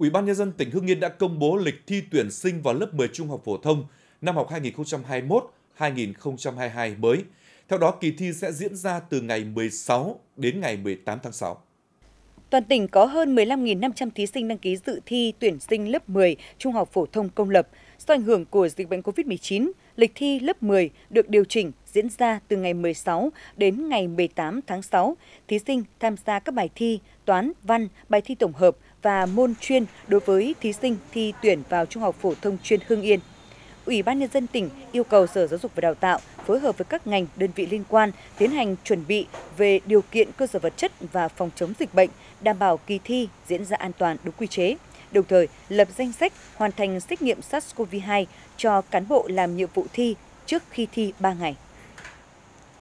Ủy ban Nhân dân tỉnh Hưng Yên đã công bố lịch thi tuyển sinh vào lớp 10 trung học phổ thông năm học 2021-2022 mới. Theo đó, kỳ thi sẽ diễn ra từ ngày 16 đến ngày 18 tháng 6. Toàn tỉnh có hơn 15.500 thí sinh đăng ký dự thi tuyển sinh lớp 10 trung học phổ thông công lập. Do ảnh hưởng của dịch bệnh COVID-19, lịch thi lớp 10 được điều chỉnh diễn ra từ ngày 16 đến ngày 18 tháng 6. Thí sinh tham gia các bài thi toán, văn, bài thi tổng hợp và môn chuyên đối với thí sinh thi tuyển vào Trung học phổ thông chuyên Hưng Yên. Ủy ban Nhân dân tỉnh yêu cầu Sở Giáo dục và Đào tạo phối hợp với các ngành, đơn vị liên quan tiến hành chuẩn bị về điều kiện cơ sở vật chất và phòng chống dịch bệnh, đảm bảo kỳ thi diễn ra an toàn đúng quy chế. Đồng thời, lập danh sách hoàn thành xét nghiệm SARS-CoV-2 cho cán bộ làm nhiệm vụ thi trước khi thi 3 ngày.